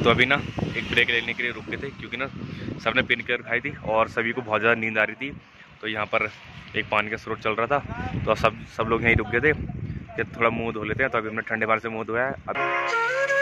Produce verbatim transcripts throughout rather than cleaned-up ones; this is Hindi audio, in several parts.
तो अभी ना एक ब्रेक लेने के लिए रुक गए थे क्योंकि ना सबने पेन किलर खाई थी और सभी को बहुत ज़्यादा नींद आ रही थी। तो यहाँ पर एक पानी का स्रोत चल रहा था तो सब सब लोग यहीं रुक गए थे कि थोड़ा मुंह धो लेते हैं। तो अभी हमने ठंडे पानी से मुंह धोया है। अब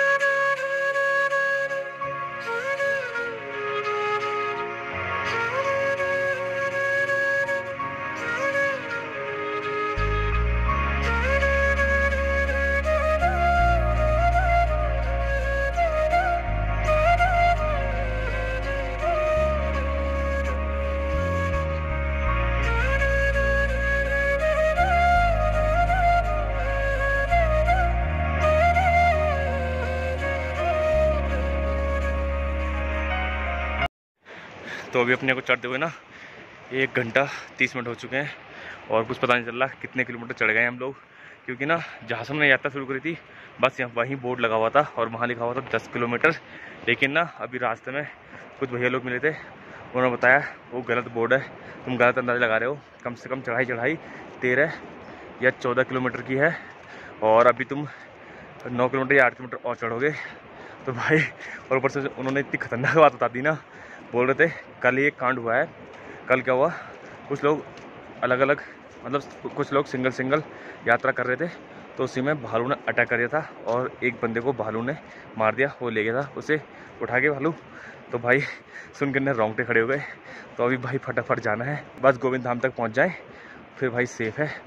तो अभी अपने को चढ़ते हुए ना एक घंटा तीस मिनट हो चुके हैं और कुछ पता नहीं चल रहा कितने किलोमीटर चढ़ गए हम लोग। क्योंकि ना जहाँ से हमने यात्रा शुरू करी थी बस यहाँ वहीं बोर्ड लगा हुआ था और वहाँ लिखा हुआ था दस किलोमीटर। लेकिन ना अभी रास्ते में कुछ भैया लोग मिले थे, उन्होंने बताया वो गलत बोर्ड है, तुम गलत अंदाज़ा लगा रहे हो। कम से कम चढ़ाई चढ़ाई तेरह या चौदह किलोमीटर की है और अभी तुम नौ किलोमीटर या आठ किलोमीटर और चढ़ोगे। तो भाई और ऊपर से उन्होंने इतनी खतरनाक बात बता दी ना, बोल रहे थे कल ये कांड हुआ है। कल क्या हुआ, कुछ लोग अलग अलग मतलब कुछ लोग सिंगल सिंगल यात्रा कर रहे थे तो उसी में भालू ने अटैक कर दिया था और एक बंदे को भालू ने मार दिया, वो ले गया था उसे उठा के भालू। तो भाई सुन के रोंगटे खड़े हो गए। तो अभी भाई फटाफट जाना है, बस गोविंद धाम तक पहुंच जाए फिर भाई सेफ है।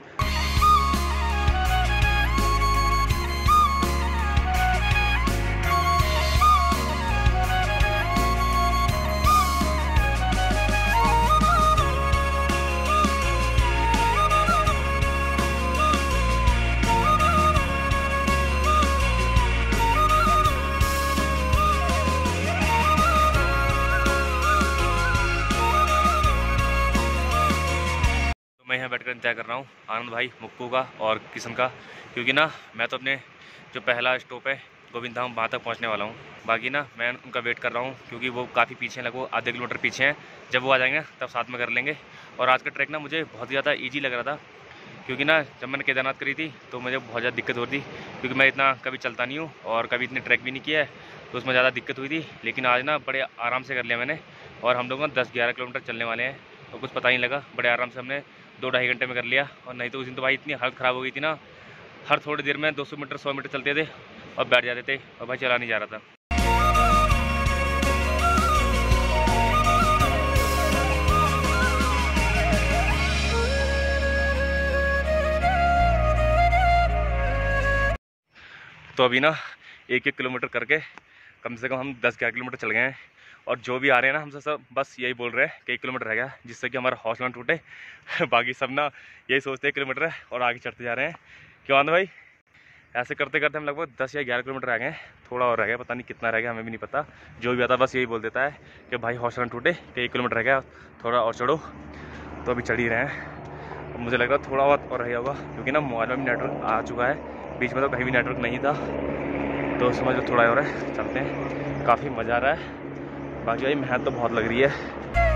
मैं यहाँ बैठकर इंतजार कर रहा हूँ आनंद भाई, मुक्कू का और किशन का। क्योंकि ना मैं तो अपने जो पहला स्टॉप है गोविंद धाम वहाँ तक पहुँचने वाला हूँ। बाकी ना मैं उनका वेट कर रहा हूँ क्योंकि वो काफ़ी पीछे हैं, लगभग आधे किलोमीटर पीछे हैं। जब वो आ जाएंगे तब साथ में कर लेंगे। और आज का ट्रैक ना मुझे बहुत ज़्यादा ईजी लग रहा था क्योंकि ना जब मैंने केदारनाथ करी थी तो मुझे बहुत ज़्यादा दिक्कत हो रही थी क्योंकि मैं इतना कभी चलता नहीं हूँ और कभी इतने ट्रैक भी नहीं किया है तो उसमें ज़्यादा दिक्कत हुई थी। लेकिन आज ना बड़े आराम से कर लिया मैंने और हम लोग ना दस ग्यारह किलोमीटर चलने वाले हैं तो कुछ पता नहीं लगा, बड़े आराम से हमने दो ढाई घंटे में कर लिया। और नहीं तो उस दिन तो भाई इतनी हालत ख़राब हो गई थी ना, हर थोड़ी देर में दो सौ मीटर सौ मीटर चलते थे और बैठ जाते थे और भाई चला नहीं जा रहा था। तो अभी ना एक एक किलोमीटर करके कम से कम हम दस ग्यारह किलोमीटर चल गए हैं और जो भी आ रहे हैं ना हमसे सब बस यही बोल रहे हैं कि एक किलोमीटर रह गया, जिससे कि हमारा हौसला न टूटे। बाकी सब ना यही सोचते हैं किलोमीटर है और आगे चढ़ते जा रहे हैं। क्यों आनंद भाई, ऐसे करते करते हम लगभग दस या ग्यारह किलोमीटर रह गए, थोड़ा और रह गया, पता नहीं कितना रह गया हमें भी नहीं पता। जो भी आता बस यही बोल देता है कि भाई हौसला न टूटे कि एक किलोमीटर रह गया, थोड़ा और चढ़ो। तो अभी चढ़ ही रहे हैं। मुझे लग रहा है थोड़ा बहुत और रह होगा क्योंकि ना मोबाइल में भी नेटवर्क आ चुका है, बीच में तो कहीं भी नेटवर्क नहीं था। तो समझ लो थोड़ा और है, चलते हैं। काफ़ी मज़ा आ रहा है, बाकी भाई मेहनत तो बहुत लग रही है।